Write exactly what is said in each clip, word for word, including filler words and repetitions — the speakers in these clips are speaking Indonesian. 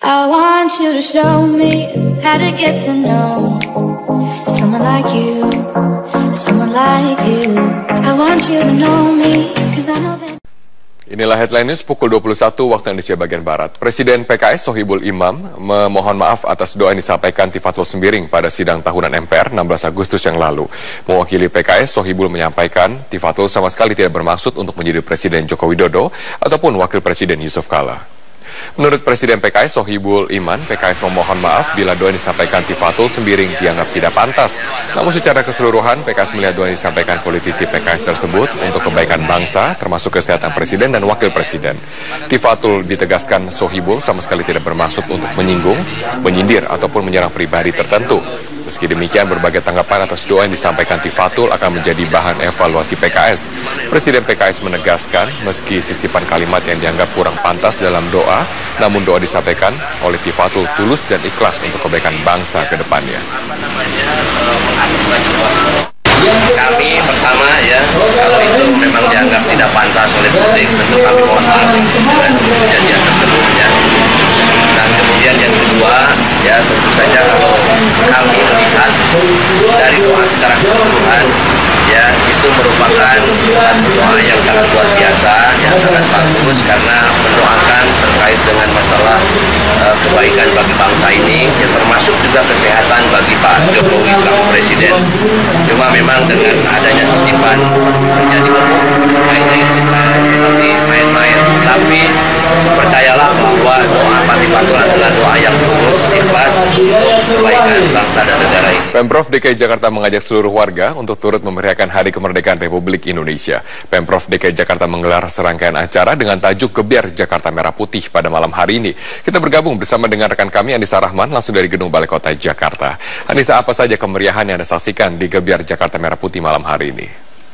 I want you to show me how to get to know someone like you, someone like you. I want you to know me, cause I know that. Inilah headline news pukul dua puluh satu waktu Indonesia bagian Barat. Presiden P K S Sohibul Imam memohon maaf atas doa yang disampaikan Tifatul Sembiring pada sidang tahunan M P R enam belas Agustus yang lalu. Mewakili P K S, Sohibul menyampaikan Tifatul sama sekali tidak bermaksud untuk menjadi Presiden Joko Widodo ataupun Wakil Presiden Yusuf Kala. Menurut Presiden P K S Sohibul Iman, P K S memohon maaf bila doa yang disampaikan Tifatul Sembiring dianggap tidak pantas. Namun secara keseluruhan, P K S melihat doa yang disampaikan politisi P K S tersebut untuk kebaikan bangsa, termasuk kesehatan Presiden dan Wakil Presiden. Tifatul ditegaskan Sohibul sama sekali tidak bermaksud untuk menyinggung, menyindir, ataupun menyerang pribadi tertentu. Meski demikian, berbagai tanggapan atas doa yang disampaikan Tifatul akan menjadi bahan evaluasi P K S. Presiden P K S menegaskan, meski sisipan kalimat yang dianggap kurang pantas dalam doa, namun doa disampaikan oleh Tifatul tulus dan ikhlas untuk kebaikan bangsa ke depannya. Kami pertama ya, kalau itu memang dianggap tidak pantas oleh publik, tentu kami mohon maaf dengan kejadian tersebut ya. Dan kemudian yang kedua, ya tentu saja kalau kami melihat dari doa secara keseluruhan, ya itu merupakan satu doa yang sangat luar biasa, yang sangat bagus karena mendoakan terkait dengan masalah uh, kebaikan bagi bangsa ini, yang termasuk juga kesehatan bagi Pak Jokowi selaku Presiden. Cuma memang dengan adanya sisipan menjadi umum, kayaknya itu seperti main-main, tapi percayalah bahwa doa Pak Tifatul adalah doa yang tulus, ikhlas untuk kebaikan bangsa dan negara ini. Pemprov D K I Jakarta mengajak seluruh warga untuk turut memeriahkan Hari Kemerdekaan Republik Indonesia. Pemprov D K I Jakarta menggelar serangkaian acara dengan tajuk Gebyar Jakarta Merah Putih pada malam hari ini. Kita bergabung bersama dengan rekan kami Anissa Rahman langsung dari Gedung Balai Kota Jakarta. Anissa, apa saja kemeriahan yang Anda saksikan di Gebyar Jakarta Merah Putih malam hari ini?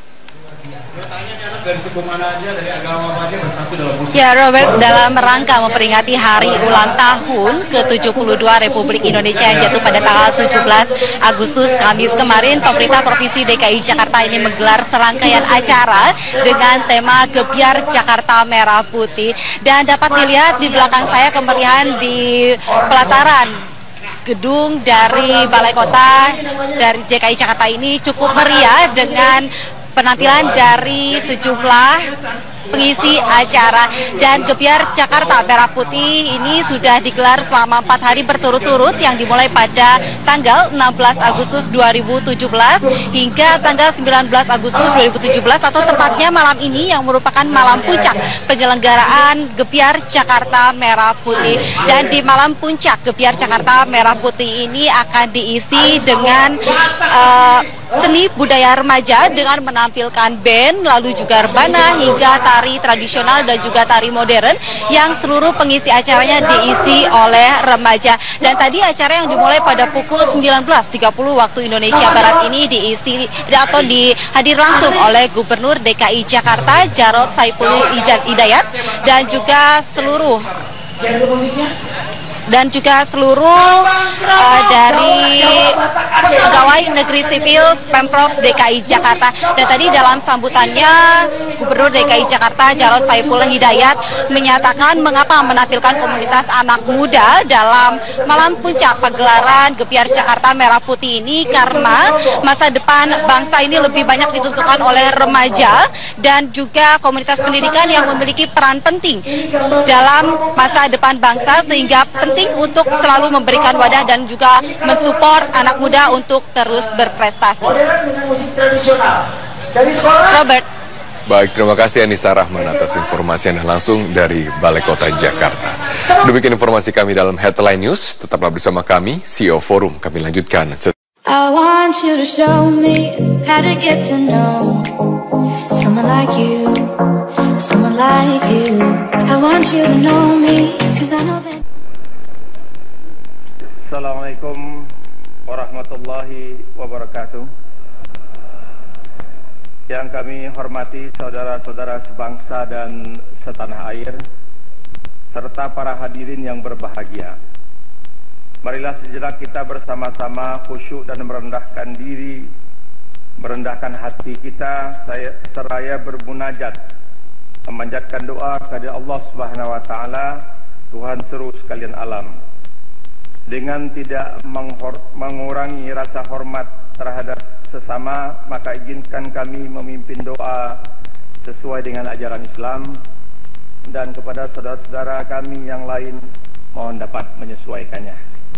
Ya Robert, dalam rangka memperingati hari ulang tahun ke tujuh puluh dua Republik Indonesia yang jatuh pada tanggal tujuh belas Agustus Kamis kemarin, pemerintah Provinsi D K I Jakarta ini menggelar serangkaian acara dengan tema Gebyar Jakarta Merah Putih. Dan dapat dilihat di belakang saya kemeriahan di pelataran gedung dari Balai Kota dari D K I Jakarta ini cukup meriah dengan penampilan dari sejumlah pengisi acara. Dan Gebyar Jakarta Merah Putih ini sudah digelar selama empat hari berturut-turut yang dimulai pada tanggal enam belas Agustus dua ribu tujuh belas hingga tanggal sembilan belas Agustus dua ribu tujuh belas atau tepatnya malam ini yang merupakan malam puncak penyelenggaraan Gebyar Jakarta Merah Putih. Dan di malam puncak Gebyar Jakarta Merah Putih ini akan diisi dengan uh, seni budaya remaja dengan menampilkan band, lalu juga rebana hingga tari tradisional dan juga tari modern yang seluruh pengisi acaranya diisi oleh remaja. Dan tadi acara yang dimulai pada pukul sembilan belas tiga puluh waktu Indonesia Barat ini diisi atau dihadir langsung oleh Gubernur D K I Jakarta Jarod Saiful Hidayat dan juga seluruh dan juga seluruh uh, dari pegawai negeri sipil Pemprov D K I Jakarta. Dan tadi dalam sambutannya Gubernur D K I Jakarta Jarod Saiful Hidayat menyatakan mengapa menampilkan komunitas anak muda dalam malam puncak pagelaran Gebyar Jakarta Merah Putih ini, karena masa depan bangsa ini lebih banyak ditentukan oleh remaja dan juga komunitas pendidikan yang memiliki peran penting dalam masa depan bangsa, sehingga penting untuk selalu memberikan wadah dan juga mensupport anak muda untuk terus berprestasi. Robert. Baik, terima kasih Anissa Rahman atas informasi yang langsung dari Balai Kota Jakarta. Demikian informasi kami dalam Headline News. Tetaplah bersama kami, C E O Forum. Kami lanjutkan. I want you to show me how to get to know someone like you, someone like you. I want you to know me, cause I know that. Assalamualaikum warahmatullahi wabarakatuh. Yang kami hormati saudara-saudara sebangsa dan setanah air, serta para hadirin yang berbahagia. Marilah sejenak kita bersama-sama khusyuk dan merendahkan diri, merendahkan hati kita, saya seraya bermunajat, memanjatkan doa kepada Allah Subhanahu wa taala Tuhan seru sekalian alam, dengan tidak mengurangi rasa hormat terhadap sesama, maka izinkan kami memimpin doa sesuai dengan ajaran Islam, dan kepada saudara-saudara kami yang lain mohon dapat menyesuaikannya.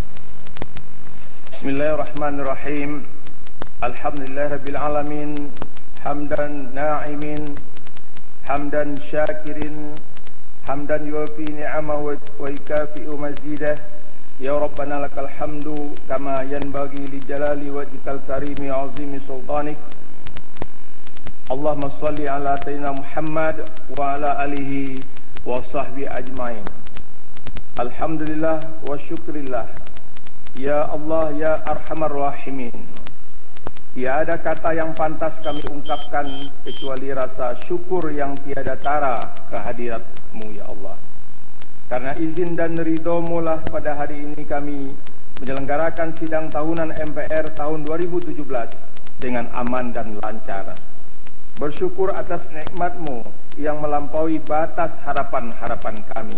Bismillahirrahmanirrahim. Alhamdulillahirabbil alamin, hamdan na'imin, hamdan syakirin, hamdan yuwafi ni'amahu wa yukafi'u mazidah. Ya Rabbana lakal hamdu kama yanbaghi li jalali wajhikal karimi azimi sultanik. Allahumma salli ala sayyidina Muhammad wa ala alihi wa sahbihi ajmain. Alhamdulillah wa syukrillah. Ya Allah, ya Arhamar Rahimin. Tiada kata yang pantas kami ungkapkan kecuali rasa syukur yang tiada tara kehadirat-Mu ya Allah. Karena izin dan ridho-Mu lah pada hari ini kami menyelenggarakan sidang tahunan M P R tahun dua ribu tujuh belas dengan aman dan lancar. Bersyukur atas nikmat-Mu yang melampaui batas harapan-harapan kami.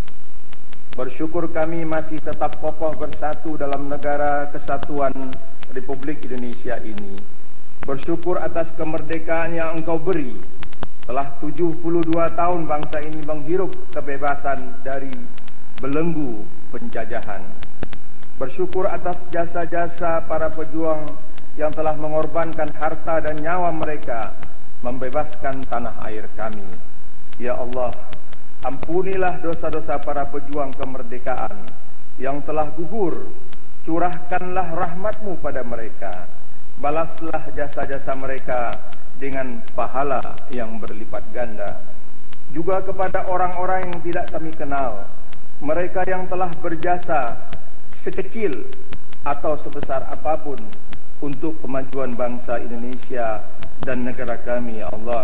Bersyukur kami masih tetap kokoh bersatu dalam negara kesatuan Republik Indonesia ini. Bersyukur atas kemerdekaan yang Engkau beri. Telah tujuh puluh dua tahun bangsa ini menghirup kebebasan dari belenggu penjajahan. Bersyukur atas jasa-jasa para pejuang yang telah mengorbankan harta dan nyawa mereka membebaskan tanah air kami. Ya Allah, ampunilah dosa-dosa para pejuang kemerdekaan yang telah gugur. Curahkanlah rahmat-Mu pada mereka. Balaslah jasa-jasa mereka dengan pahala yang berlipat ganda. Juga kepada orang-orang yang tidak kami kenal, mereka yang telah berjasa sekecil atau sebesar apapun untuk kemajuan bangsa Indonesia dan negara kami, ya Allah.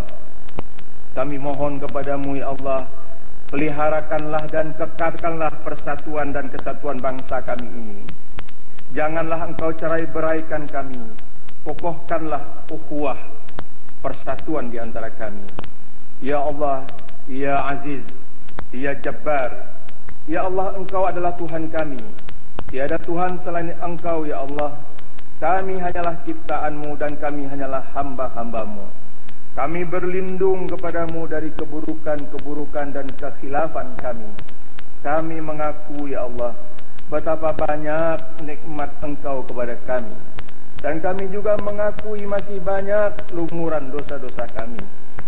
Kami mohon kepada-Mu, ya Allah, peliharakanlah dan kekalkanlah persatuan dan kesatuan bangsa kami ini. Janganlah Engkau cerai-beraikan kami. Kokohkanlah ukhuwah, persatuan di antara kami. Ya Allah, Ya Aziz, Ya Jabbar, Ya Allah, Engkau adalah Tuhan kami. Tiada Tuhan selain Engkau, ya Allah. Kami hanyalah ciptaan-Mu dan kami hanyalah hamba-hamba-Mu. Kami berlindung kepada-Mu dari keburukan-keburukan dan kekhilafan kami. Kami mengaku, ya Allah, betapa banyak nikmat Engkau kepada kami. Dan kami juga mengakui masih banyak lumuran dosa-dosa kami.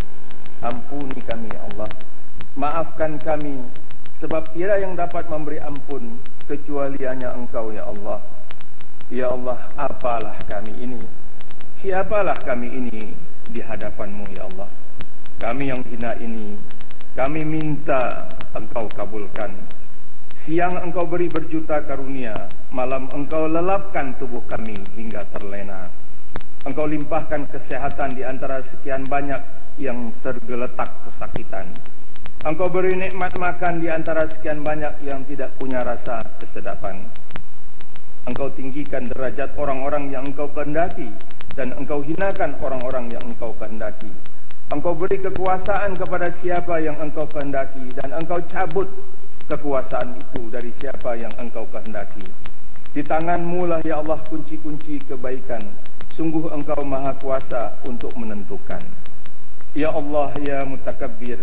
Ampuni kami, ya Allah. Maafkan kami, sebab tiada yang dapat memberi ampun kecuali hanya Engkau, ya Allah. Ya Allah, apalah kami ini? Siapalah kami ini di hadapan-Mu, ya Allah? Kami yang hina ini, kami minta Engkau kabulkan. Siang Engkau beri berjuta karunia, malam Engkau lelapkan tubuh kami hingga terlena. Engkau limpahkan kesehatan di antara sekian banyak yang tergeletak kesakitan. Engkau beri nikmat makan di antara sekian banyak yang tidak punya rasa kesedapan. Engkau tinggikan derajat orang-orang yang Engkau kehendaki, dan Engkau hinakan orang-orang yang Engkau kehendaki. Engkau beri kekuasaan kepada siapa yang Engkau kehendaki, dan Engkau cabut kekuasaan itu dari siapa yang Engkau kehendaki. Di tangan-Mu lah, ya Allah, kunci-kunci kebaikan. Sungguh Engkau maha kuasa untuk menentukan. Ya Allah, ya Mutakabbir,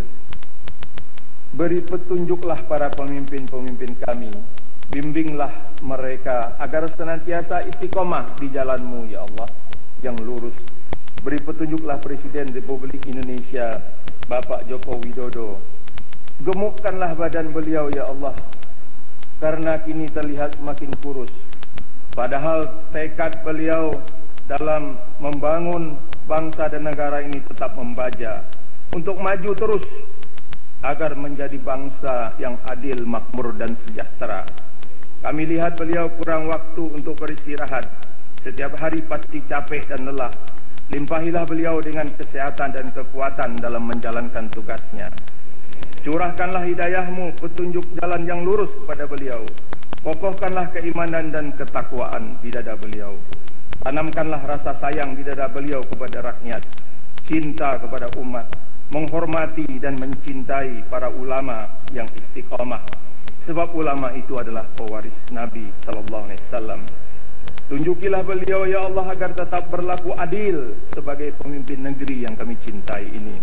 beri petunjuklah para pemimpin-pemimpin kami. Bimbinglah mereka agar senantiasa istiqomah di jalan-Mu, ya Allah, yang lurus. Beri petunjuklah Presiden Republik Indonesia, Bapak Joko Widodo. Gemukkanlah badan beliau, ya Allah, karena kini terlihat semakin kurus. Padahal tekad beliau dalam membangun bangsa dan negara ini tetap membaja untuk maju terus agar menjadi bangsa yang adil, makmur dan sejahtera. Kami lihat beliau kurang waktu untuk beristirahat. Setiap hari pasti capek dan lelah. Limpahilah beliau dengan kesehatan dan kekuatan dalam menjalankan tugasnya. Curahkanlah hidayah-Mu, petunjuk jalan yang lurus kepada beliau. Kokohkanlah keimanan dan ketakwaan di dada beliau. Tanamkanlah rasa sayang di dada beliau kepada rakyat, cinta kepada umat, menghormati dan mencintai para ulama yang istiqomah, sebab ulama itu adalah pewaris Nabi sallallahu alaihi wasallam. Tunjukilah beliau ya Allah agar tetap berlaku adil sebagai pemimpin negeri yang kami cintai ini.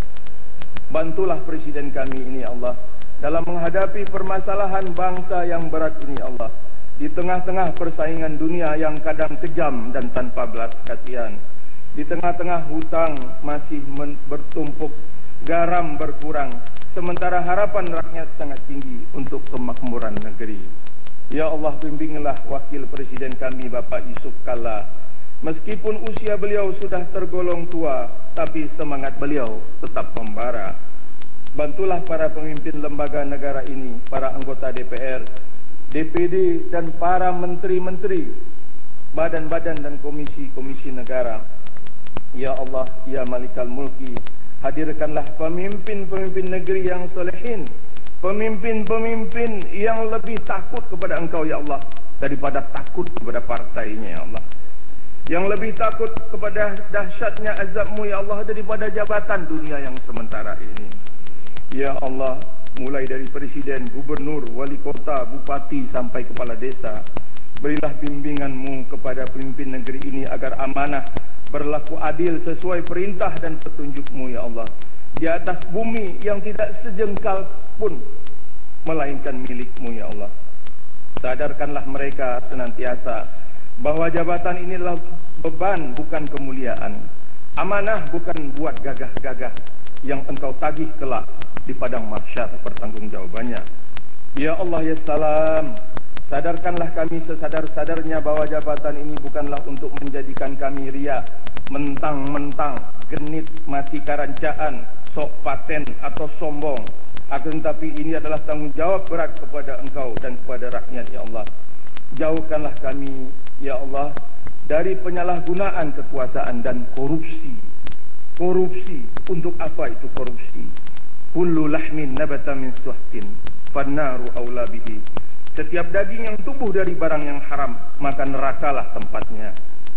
Bantulah presiden kami ini ya Allah dalam menghadapi permasalahan bangsa yang berat ini ya Allah. Di tengah-tengah persaingan dunia yang kadang kejam dan tanpa belas kasihan, di tengah-tengah hutang masih bertumpuk, garam berkurang, sementara harapan rakyat sangat tinggi untuk kemakmuran negeri. Ya Allah, bimbinglah wakil presiden kami Bapak Yusuf Kalla. Meskipun usia beliau sudah tergolong tua, tapi semangat beliau tetap membara. Bantulah para pemimpin lembaga negara ini, para anggota D P R, D P D dan para menteri-menteri, badan-badan dan komisi-komisi negara. Ya Allah, ya Malikal Mulki, hadirkanlah pemimpin-pemimpin negeri yang solehin, pemimpin-pemimpin yang lebih takut kepada Engkau ya Allah daripada takut kepada partainya ya Allah, yang lebih takut kepada dahsyatnya azab-Mu ya Allah daripada jabatan dunia yang sementara ini. Ya Allah, mulai dari presiden, gubernur, wali kota, bupati sampai kepala desa, berilah bimbingan-Mu kepada pemimpin negeri ini agar amanah, berlaku adil sesuai perintah dan petunjuk-Mu ya Allah, di atas bumi yang tidak sejengkal pun melainkan milik-Mu ya Allah. Sadarkanlah mereka senantiasa bahwa jabatan ini adalah beban bukan kemuliaan, amanah bukan buat gagah-gagah yang Engkau tagih kelak di padang mahsyar pertanggungjawabannya. Ya Allah ya Salam, sadarkanlah kami sesadar-sadarnya bahwa jabatan ini bukanlah untuk menjadikan kami riya, mentang-mentang, genit, mati karancaan, sok paten atau sombong. Akan tetapi ini adalah tanggung jawab berat kepada Engkau dan kepada rakyat ya Allah. Jauhkanlah kami ya Allah dari penyalahgunaan kekuasaan dan korupsi. Korupsi, untuk apa itu korupsi? Kullu lahmin nabata min suhtin fannaru aula bihi. Setiap daging yang tumbuh dari barang yang haram, maka nerakalah tempatnya.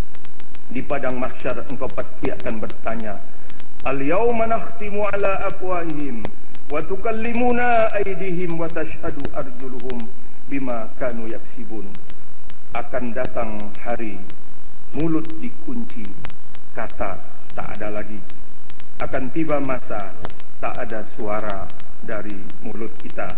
Di padang mahsyar Engkau pasti akan bertanya, al-yawma nakhtimu ala afwahihim wa tukallimuna aydihim wa tashhadu arjuluhum bima kanu yaksibun. Akan datang hari mulut dikunci, kata tak ada lagi. Akan tiba masa tak ada suara dari mulut kita.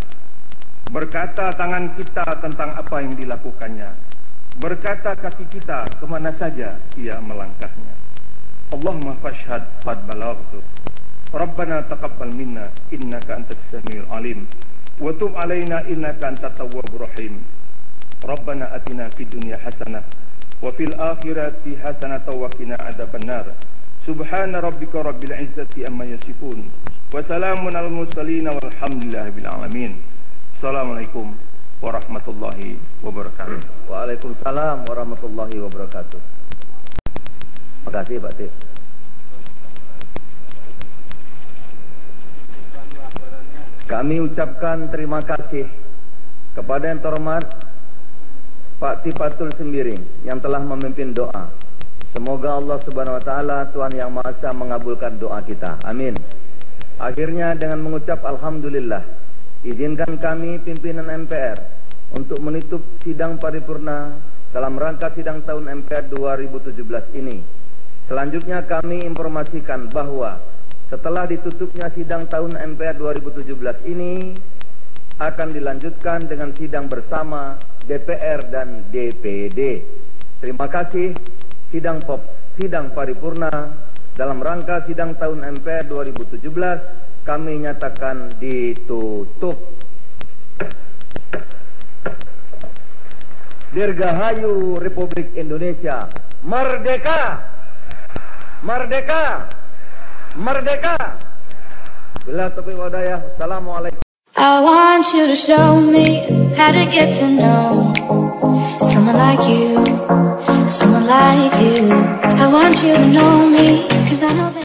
Berkata tangan kita tentang apa yang dilakukannya. Berkata kaki kita kemana saja ia melangkahnya. Allahumma fashhad qad balaghtu. Rabbana taqabbal minna innaka antas samiul alim. Wa tub alaina innaka antat tawwabur rahim. Rabbana atina fid dunya hasanah wa fil akhirati hasanah wa qina adzabannar. Subhana rabbika rabbil izzati amma yasifun. Wa salamun alal mursalin walhamdulillahi bil alamin. Assalamualaikum warahmatullahi wabarakatuh. Waalaikumsalam warahmatullahi wabarakatuh. Terima kasih Pak Tip. Kami ucapkan terima kasih kepada yang terhormat Pak Tifatul Sembiring yang telah memimpin doa. Semoga Allah Subhanahu wa taala Tuhan yang Maha Esa mengabulkan doa kita. Amin. Akhirnya dengan mengucap alhamdulillah, izinkan kami pimpinan M P R untuk menutup sidang paripurna dalam rangka sidang tahun M P R dua ribu tujuh belas ini. Selanjutnya kami informasikan bahwa setelah ditutupnya sidang tahun M P R dua ribu tujuh belas ini akan dilanjutkan dengan sidang bersama D P R dan D P D. Terima kasih. Sidang pop, sidang paripurna dalam rangka sidang tahun M P R dua ribu tujuh belas kami nyatakan ditutup. Dirgahayu Republik Indonesia merdeka, merdeka, merdeka. Bila taufiq wal hidayah. Assalamualaikum. I want you to show me how to get to know someone like you, someone like you. I want you to know me, 'cause I know that